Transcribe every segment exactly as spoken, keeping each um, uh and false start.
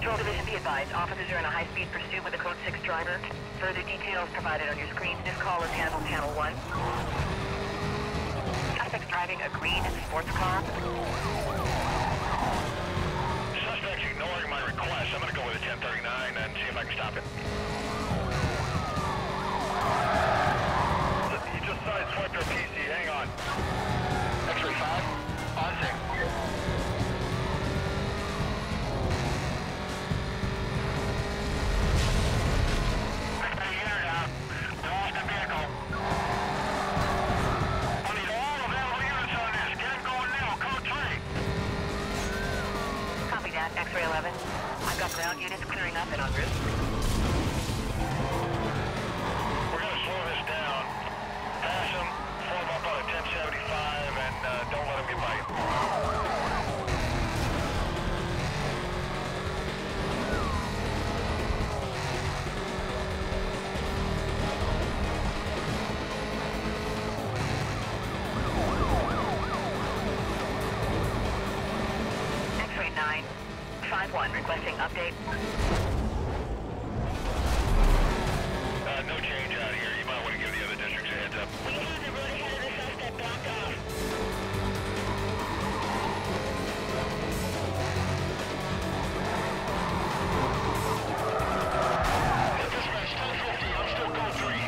Patrol Division, be advised. Officers are in a high-speed pursuit with a code six driver. Further details provided on your screen. This call is handled channel one. Suspects driving a green sports car. Suspect's ignoring my request. I'm gonna go with a ten thirty-nine and see if I can stop it. He just sideswiped our P C. Hang on. X-ray five, on six. X-ray eleven. I've got ground units clearing up and en route. We're going to slow this down. Pass them, form up on a ten seventy-five, and uh, don't let them get by you. X-ray nine. five one, requesting update. Uh, no change out here. You might want to give the other districts a heads up. We have the road ahead of the suspect blocked off. Dispatch ten fifty. I'm still code three.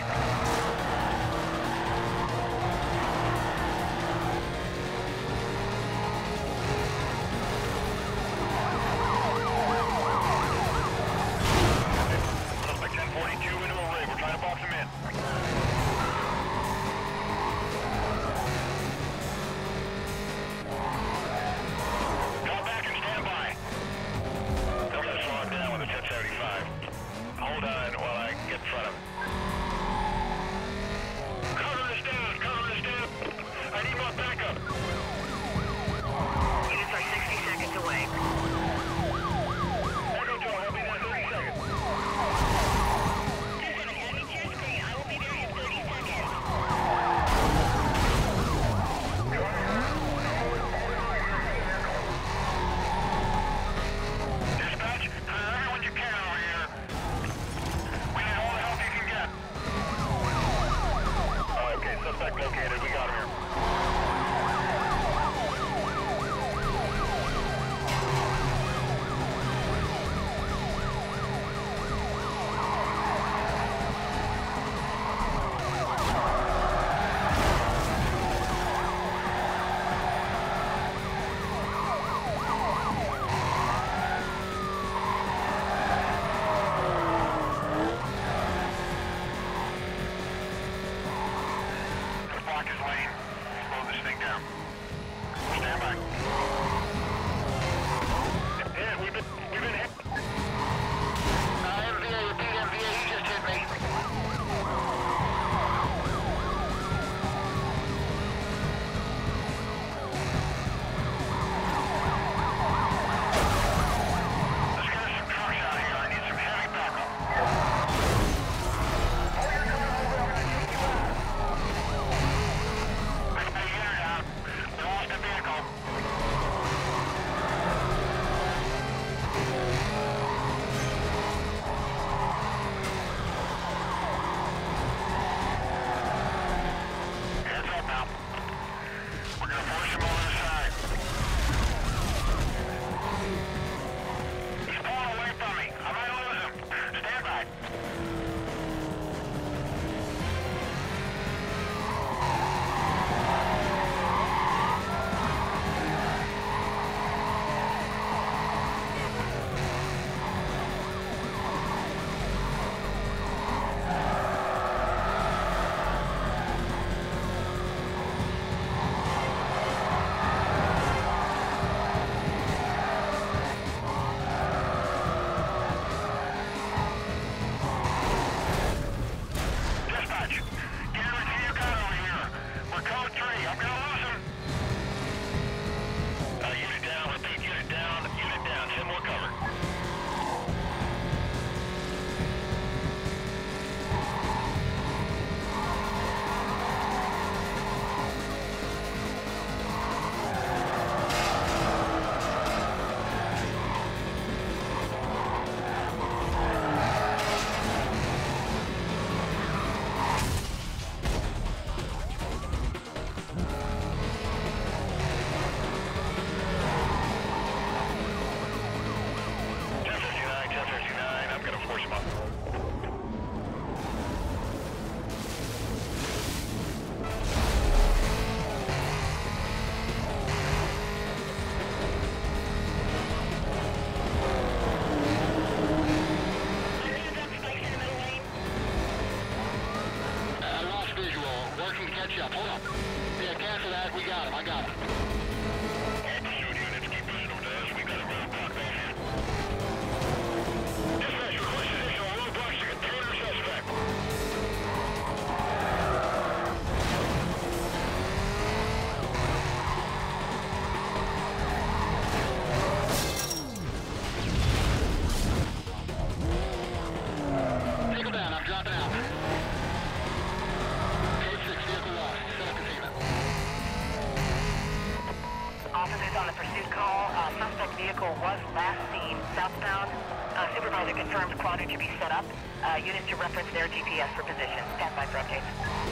Based on the pursuit call, uh, suspect vehicle was last seen southbound. Uh, supervisor confirmed quadrant to be set up. Uh, units to reference their G P S for position. Stand by for updates.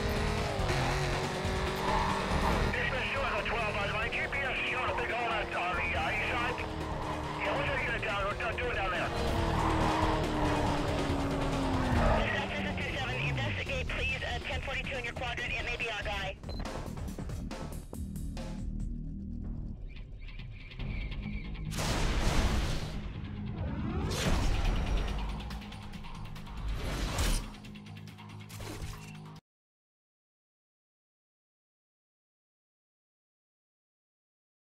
Dispatch two on twelve, uh, my G P S is showing a big hole on, on the uh, east side. Yeah, what's that unit down? We're doing down